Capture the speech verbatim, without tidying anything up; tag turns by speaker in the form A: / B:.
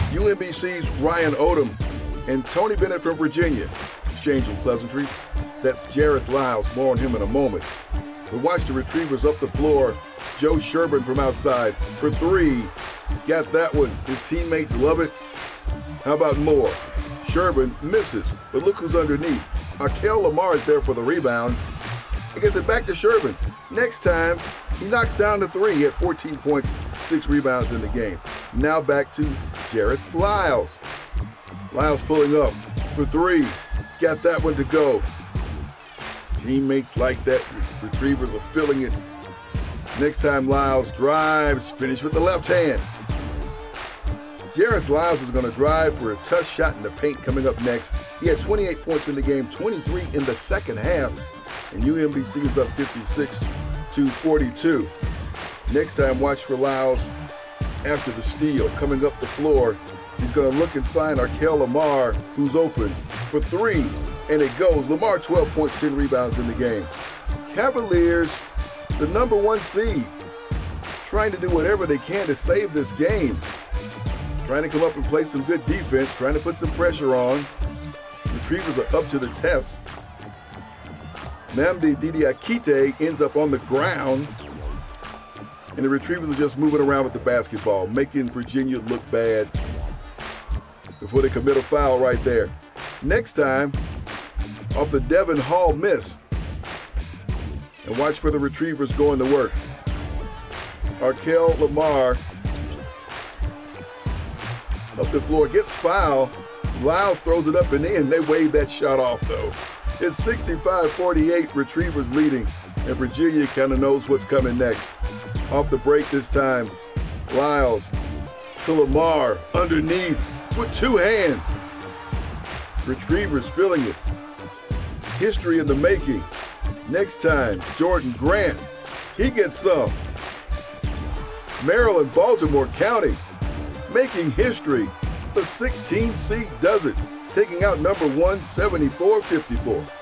A: U M B C's Ryan Odom and Tony Bennett from Virginia exchanging pleasantries. That's Jairus Lyles. More on him in a moment. But watch the retrievers up the floor. Joe Sherburne from outside for three. Got that one. His teammates love it. How about more? Sherburne misses, but look who's underneath. Akel Lamar is there for the rebound. He gets it back to Sherburne. Next time, he knocks down the three. He had fourteen points, six rebounds in the game. Now back to Jairus Lyles. Lyles pulling up for three. Got that one to go. Teammates like that. Retrievers are feeling it. Next time, Lyles drives, finish with the left hand. Jairus Lyles is going to drive for a tough shot in the paint coming up next. He had twenty-eight points in the game, twenty-three in the second half, and U M B C is up fifty-six to forty-two. Next time, watch for Lyles after the steal. Coming up the floor, he's going to look and find Akel Lamar, who's open for three, and it goes. Lamar, twelve points, ten rebounds in the game. Cavaliers, the number one seed, trying to do whatever they can to save this game. Trying to come up and play some good defense, trying to put some pressure on. Retrievers are up to the test. Nnamdi Didiakite ends up on the ground. And the Retrievers are just moving around with the basketball, making Virginia look bad before they commit a foul right there. Next time, off the Devin Hall miss. And watch for the Retrievers going to work. Akel Lamar up the floor, gets fouled. Lyles throws it up and in. They wave that shot off, though. It's sixty-five forty-eight, Retrievers leading, and Virginia kind of knows what's coming next. Off the break this time, Lyles to Lamar underneath with two hands. Retrievers feeling it. History in the making. Next time, Jordan Grant, he gets some. Maryland, Baltimore County, making history. The sixteenth seed does it, taking out number one, seventy-four fifty-four.